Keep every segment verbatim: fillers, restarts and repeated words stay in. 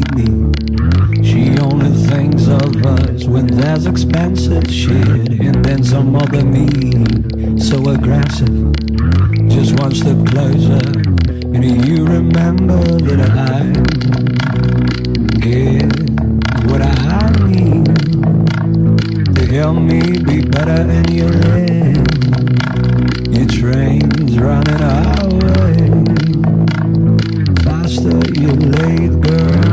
me. She only thinks of us when there's expensive shit, and then some other me, so aggressive, just one step closer. And you remember that I get what I need to help me be better in your live. Your train's running our way, faster you're late, girl.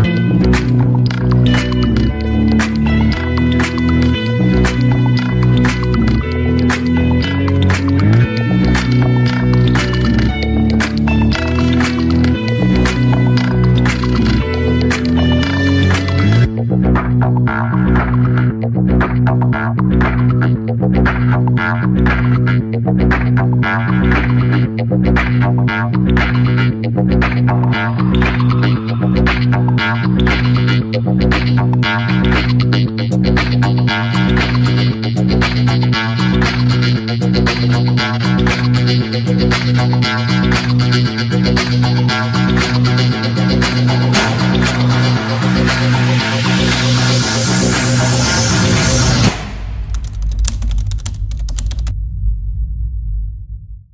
Thank you.